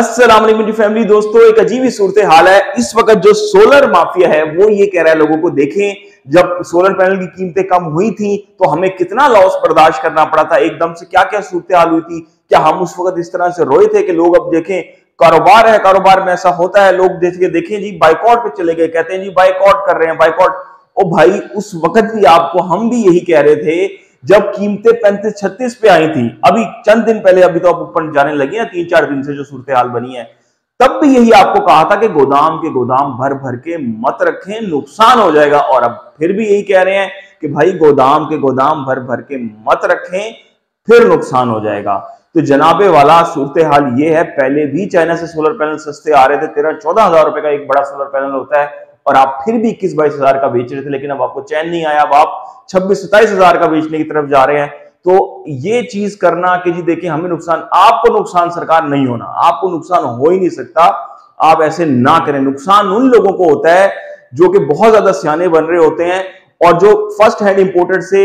अस्सलाम वालेकुम जी फैमिली। दोस्तों, एक अजीब ही सूरत हाल है इस वक्त। जो सोलर माफिया है वो ये कह रहा है लोगों को, देखें जब सोलर पैनल की कीमतें कम हुई थी तो हमें कितना लॉस बर्दाश्त करना पड़ा था, एकदम से क्या क्या सूरत हाल हुई थी। क्या हम उस वक्त इस तरह से रोए थे कि लोग अब देखें कारोबार है, कारोबार में ऐसा होता है, लोग देखें जी बाइकआउट पे चले गए, कहते हैं जी बाइकआउट कर रहे हैं, बाइकआउट। ओ भाई, उस वक्त भी आपको हम भी यही कह रहे थे जब कीमतें 35-36 पे आई थी, अभी चंद दिन पहले, अभी तो आप ऊपर जाने लगी है 3-4 दिन से जो सूरत हाल बनी है, तब भी यही आपको कहा था कि गोदाम के गोदाम भर भर के मत रखें, नुकसान हो जाएगा। और अब फिर भी यही कह रहे हैं कि भाई गोदाम के गोदाम भर भर के मत रखें, फिर नुकसान हो जाएगा। तो जनाबे वाला सूरत हाल ये है, पहले भी चाइना से सोलर पैनल सस्ते आ रहे थे, 13-14 हजार रुपए का एक बड़ा सोलर पैनल होता है, और आप फिर भी 21-22 हजार का बेच रहे थे, लेकिन अब आपको चैन नहीं आया, अब आप 26-27 हजार का बेचने की तरफ जा रहे हैं। तो ये चीज करना कि जी देखिए हमें नुकसान, आपको नुकसान सरकार नहीं होना, आपको नुकसान हो ही नहीं सकता, आप ऐसे ना करें। नुकसान उन लोगों को होता है जो कि बहुत ज्यादा सियाने बन रहे होते हैं और जो फर्स्ट हैंड इंपोर्टेड से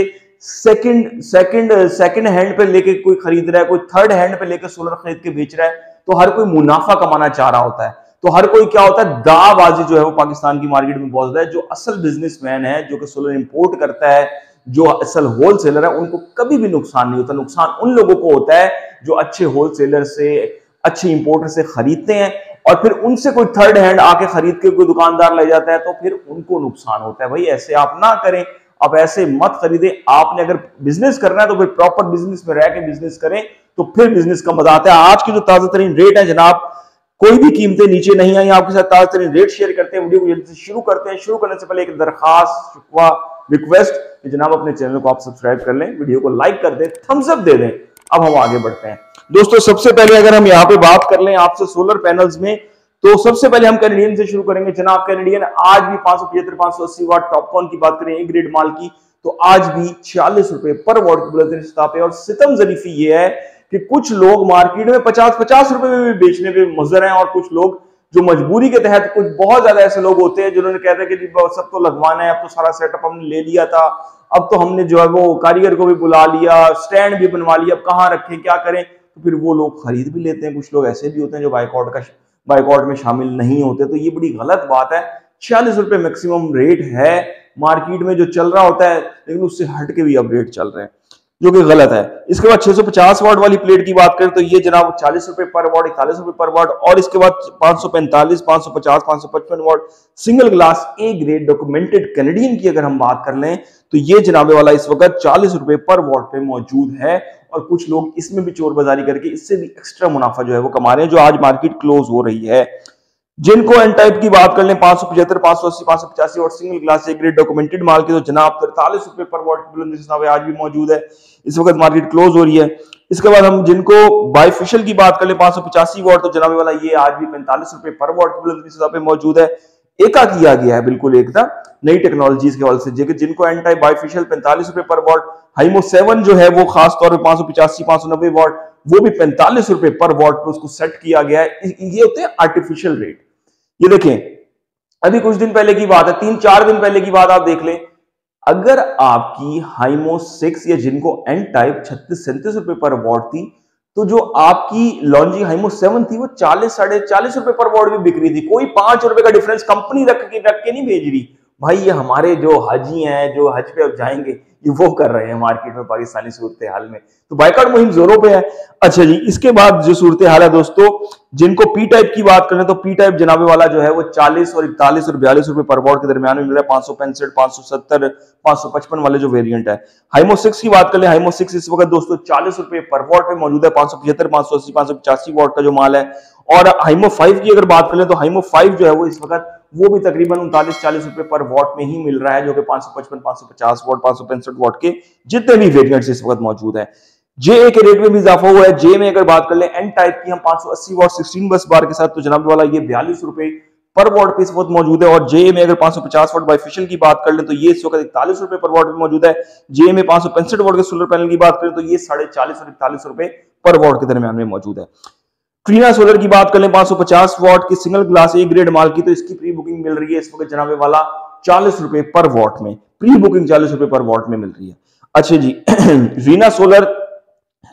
सेकंड हैंड पे लेके कोई खरीद रहा है, कोई थर्ड हैंड पे लेके सोलर खरीद के बेच रहा है, तो हर कोई मुनाफा कमाना चाह रहा होता है। तो हर कोई क्या होता है, दाबाजी जो है वो पाकिस्तान की मार्केट में बहुत ज्यादा है। जो असल बिजनेसमैन है, जो कि सोलर इंपोर्ट करता है, जो असल होलसेलर है, उनको कभी भी नुकसान नहीं होता। नुकसान उन लोगों को होता है जो अच्छे होलसेलर से, अच्छे इंपोर्टर से खरीदते हैं और फिर उनसे कोई थर्ड हैंड आके खरीद के कोई दुकानदार ले जाता है, तो फिर उनको नुकसान होता है। भाई ऐसे आप ना करें, आप ऐसे मत खरीदें। आपने अगर बिजनेस करना है तो फिर प्रॉपर बिजनेस में रह के बिजनेस करें, तो फिर बिजनेस का मजा आता है। आज की जो ताजा तरीन रेट है जनाब, कोई भी कीमतें नीचे नहीं आई, आपके साथ ताजा तरीन रेट शेयर करते हैं। वीडियो को जल्दी से शुरू करते हैं। शुरू करने से पहले एक दरखास्त, शिकवा, रिक्वेस्ट कि जनाब अपने चैनल को आप सब्सक्राइब कर लें, वीडियो को लाइक कर दें, थम्स अप दे दें। अब हम आगे बढ़ते हैं दोस्तों। सबसे पहले अगर हम यहाँ पे बात कर लें आपसे सोलर पैनल्स में, तो सबसे पहले हम कैनेडियन से शुरू करेंगे जनाब। कैनेडियन आज भी 575-580 वाट टॉपकॉन की बात करें ए ग्रेड माल की, तो आज भी 46 रुपए पर वॉट की बुलंदी सतह पे। और सितम जरीफी ये है कि कुछ लोग मार्केट में 50-50 रुपए में भी बेचने पे मुजर हैं, और कुछ लोग जो मजबूरी के तहत, कुछ बहुत ज्यादा ऐसे लोग होते हैं जिन्होंने कहते हैं कि सब तो लगवाना है, अब तो सारा सेटअप हमने ले लिया था, अब तो हमने जो है वो कारीगर को भी बुला लिया, स्टैंड भी बनवा लिया, अब कहाँ रखें, क्या करें। तो फिर वो लोग खरीद भी लेते हैं। कुछ लोग ऐसे भी होते हैं जो बाइकआउट में शामिल नहीं होते। तो ये बड़ी गलत बात है। 46 रुपए मैक्सिमम रेट है मार्केट में जो चल रहा होता है, लेकिन उससे हट के भी अब रेट चल रहे हैं, जो कि गलत है। इसके बाद 650 वाट वाली प्लेट की बात करें तो ये जनाब 40 रुपए पर वाट, 41 रुपए पर वाट। और इसके बाद 545, 550, 555 watt single glass A grade documented Canadian की अगर हम बात कर लें तो ये जनाबे वाला इस वक्त 40 रुपए पर वाट पे मौजूद है। और कुछ लोग इसमें भी चोर बाजारी करके इससे भी एक्स्ट्रा मुनाफा जो है वो कमा रहे हैं, जो आज मार्केट क्लोज हो रही है। जिनको एन टाइप की बात कर लें 575, 580, 585 और single glass A grade documented माल की, तो जनाब 43 रुपए पर वाट की बुलंदी आज भी मौजूद है। इस वक्त मार्केट क्लोज हो रही है। इसके बाद हम जिनको बाइफिशियल की बात कर लें 585 वाट, तो जनाबे वाला ये आज भी 45 रुपए पर वाट की बुलंदी पे मौजूद है। एका किया गया है, बिल्कुल एक था नई टेक्नोलॉजीज के हवाले से, जिनको एन टाइप बाइफिशियल 45 रुपए पर वाट, हाइमो 7 जो है वो खासतौर पर 585, 590 वाट, वो भी 45 रुपए पर वाट पर उसको सेट किया गया है। ये होते हैं आर्टिफिशियल रेट। ये देखें, अभी कुछ दिन पहले की बात है, 3-4 दिन पहले की बात आप देख लें, अगर आपकी हाइमो 6 या जिनको एन टाइप 36-37 रुपए पर वॉट थी, तो जो आपकी लॉन्जी हाइमो 7 थी वो 40-40 रुपए पर वॉट भी बिक रही थी। कोई 5 रुपए का डिफरेंस कंपनी रख के नहीं भेज रही। भाई ये हमारे जो हाजी हैं, जो हज पे अब जाएंगे, ये वो कर रहे हैं मार्केट में पाकिस्तानी सूरत हाल में। तो बाइकआउट मुहिम जोरों पे है। अच्छा जी, इसके बाद जो सूरत हाल है दोस्तों, जिनको पी टाइप की बात करें तो पी टाइप जनाबे वाला जो है वो 40 और 41 और 42 रुपए पर वॉट के दरमियान में मिल रहा है। 565, 570, 555 वाले जो वेरिएंट है। हाइमो 6 की बात कर ले, हाइमो 6 इस वक्त दोस्तों 40 रुपए पर वॉट पे मौजूद है। 575, 580, 585 वॉट का जो माल है। और हाइमो 5 की अगर बात करें तो हाइमो 5 जो है वो इस वक्त वो भी तकरीबन 39-40 रुपए पर वॉट में ही मिल रहा है, जो कि 555, 550 वॉट, 565 वॉट के जितने भी वेरिएंट्स इस वक्त मौजूद है। जे के रेट में भी इजाफा हुआ है। जे में अगर बात कर ले एन टाइप की हम 580 वॉट 16 बस बार के साथ, तो जनाब वाला ये 42 रुपए पर वॉट पे इस वक्त मौजूद है। और जे में अगर 550 वॉट बाइफिशियल की बात कर ले तो ये इस वक्त 41 रुपए पर वॉट पे मौजूद है। जे में 565 वॉट के सोलर पैनल की बात करें तो ये 40.5 और 41 रुपए पर वॉट के दरमियान में मौजूद है। ट्रीना सोलर की बात कर लें 550 वॉट की सिंगल ग्लास ए ग्रेड माल की, तो इसकी प्री बुकिंग मिल रही है इस वक्त जनाबे वाला 40 रुपए पर वॉट में। प्री बुकिंग 40 रुपए पर वॉट में मिल रही है। अच्छा जी, Reena solar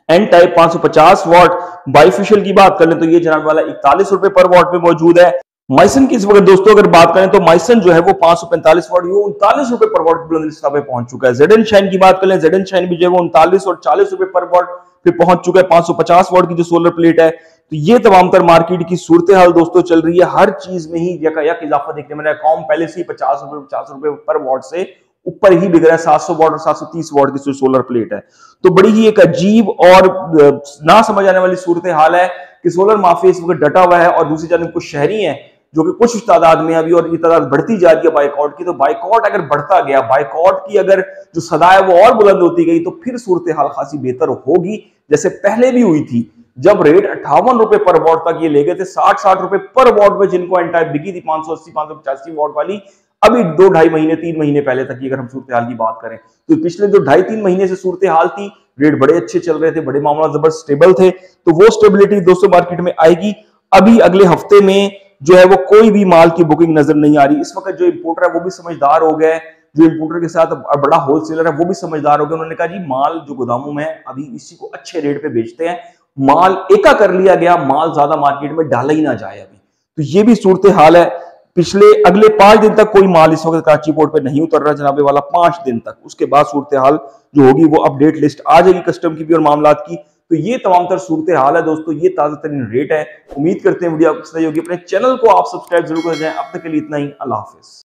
N type 550 watt bifacial की बात कर लें तो ये जनाब वाला 41 रुपए पर वॉट में मौजूद है। माइसन की इस वक्त दोस्तों अगर बात करें तो माइसन जो है वो 545 वॉट 39 रुपए पर वॉट पे पहुंच चुका है। जेड एंड शाइन की बात करें, जेड एंड शाइन भी जो है वो 39 और 40 रुपए पर वॉट पे पहुंच चुका है। 550 वॉट की जो सोलर प्लेट है। तो ये तमाम तर मार्केट की सूरत हाल दोस्तों चल रही है। हर चीज में ही यकायक इजाफा देखने में कॉम पहले से ही 50 रुपए पर वॉट से ऊपर ही बिक रहा है। 700 वॉट और 730 वॉट की जो सोलर प्लेट है। तो बड़ी ही एक अजीब और ना समझ आने वाली सूरत हाल है कि सोलर माफिया इस वक्त डटा हुआ है और दूसरी जानब कुछ शहरी हैं जो कि कुछ तादाद में अभी, और ये तादाद बढ़ती जा रही है बाइकआउट की। तो बाइकआउट अगर बढ़ता गया, बाइकआउट की अगर जो सदा है वो और बुलंद होती गई तो फिर सूरत हाल खासी बेहतर होगी, जैसे पहले भी हुई थी जब रेट 58 रुपए पर वॉट तक ये ले गए थे। 60 रुपए पर वॉट में जिनको एन टाइप बिकी थी 580 585 वॉट वाली, अभी 2-2.5 महीने 3 महीने पहले तक की अगर हम सूरत हाल की बात करें तो पिछले जो 2.5-3 महीने से सूरत हाल थी, रेट बड़े अच्छे चल रहे थे, बड़े मामला जबरदस्त स्टेबल थे। तो वो स्टेबिलिटी दोस्तों मार्केट में आएगी। अभी अगले हफ्ते में जो है वो कोई भी माल की बुकिंग नजर नहीं आ रही। इस वक्त जो इंपोर्टर है वो भी समझदार हो गए, जो इंपोर्टर के साथ बड़ा होलसेलर है वो भी समझदार हो गए। उन्होंने कहा जी माल जो गोदामों में है अभी इसी को अच्छे रेट पे बेचते हैं, माल एका कर लिया गया, माल ज्यादा मार्केट में डाला ही ना जाए अभी। तो ये भी सूरत हाल है। पिछले अगले 5 दिन तक कोई माल इस वक्त कराची पोर्ट पे नहीं उतर रहा जनाबे वाला, 5 दिन तक। उसके बाद सूरत हाल जो होगी वो अपडेट लिस्ट आ जाएगी कस्टम की भी और मामलात की। तो ये तमाम तर सूरत हाल है दोस्तों, ये ताजा तरीन रेट है। उम्मीद करते हैं वीडियो आपको पसंद आई होगी। अपने चैनल को आप सब्सक्राइब जरूर कर जाएं। अब तक के लिए इतना ही, अल्लाह हाफिज।